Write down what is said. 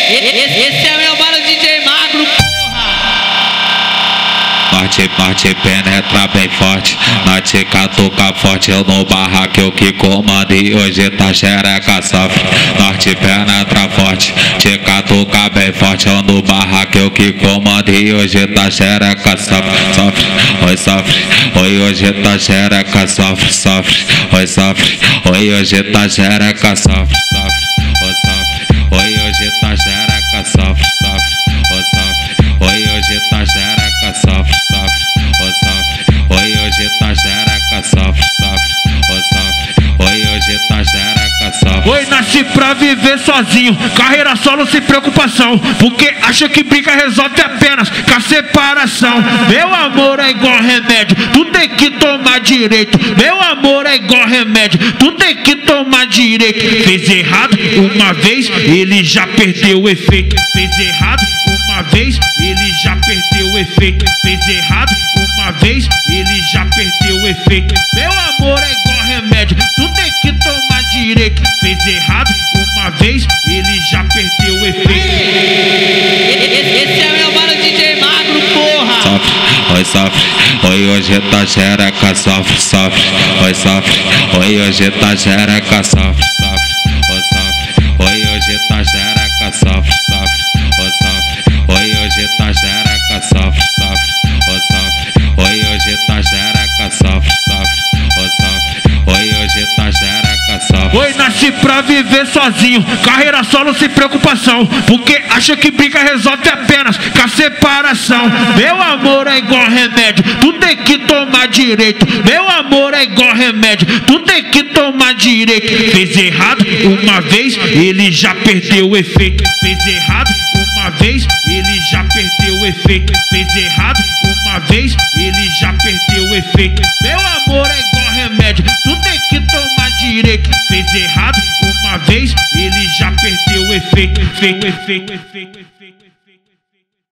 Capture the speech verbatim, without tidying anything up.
Esse é meu mano D J Magro, porra. Norte, norte, penetra bem forte. Norte, catuca forte. Eu no barraco, eu que comando. E hoje tá xereca, sofre. Norte, penetra forte. Te catuca bem forte. Eu no barraco, eu que comando. E hoje tá xereca, sofre, sofre. Oi, sofre. Oi, hoje tá xereca, sofre, sofre. Oi, sofre. Oi, hoje tá xereca, sofre, sofre. Oi, sofre. Oi, hoje tá xereca, sofre, sofre. Oi, sofre. Oi, hoje tá xereca, sofre, sofre. Oi, sofre. Oi, hoje tá xereca, sofre, sofre. Oi, sofre. Oi, hoje tá xereca, sofre. Oi, nasci pra viver sozinho, carreira solo sem preocupação, porque acha que briga resolve apenas com a separação. Meu amor é igual remédio, tu tem que tomar direito. Meu amor é igual remédio, tu tem que tomar direito. Fez errado uma vez, ele já perdeu o efeito. Fez errado uma vez, ele já perdeu o efeito. Fez errado uma vez, ele já perdeu o efeito. Meu amor é igual remédio, tu tem que tomar direito. Fez errado uma vez, ele já perdeu o efeito. Esse é meu mano D J Magro, porra. Sofre, oi, sofre. Oi, hoje tá xereca, sofre, sofre. Oi, sofre. Oi, hoje tá xereca, sofre, sofre. Oi, sofre. Oi, hoje tá xereca, sofre, sofre. Oi, sofre. Oi, hoje tá xereca, sofre, sofre. Oi, sofre. Oi, hoje tá xereca, sofre, sofre. Oi, sofre. Oi, hoje tá xereca, sofre. Oi, nasci pra viver sozinho, carreira solo sem preocupação, porque acha que briga resolve apenas com a separação. Meu amor é igual remédio, tu tem que tomar direito. Meu amor é igual remédio, tu tem que tomar direito. Fez errado uma vez, ele já perdeu o efeito. Fez errado uma vez, ele já perdeu o efeito. Fez errado uma vez, ele já perdeu o efeito. Meu amor é igual remédio, tu tem que tomar direito. Fez errado uma vez, ele já perdeu o efeito, efeito, efeito, efeito.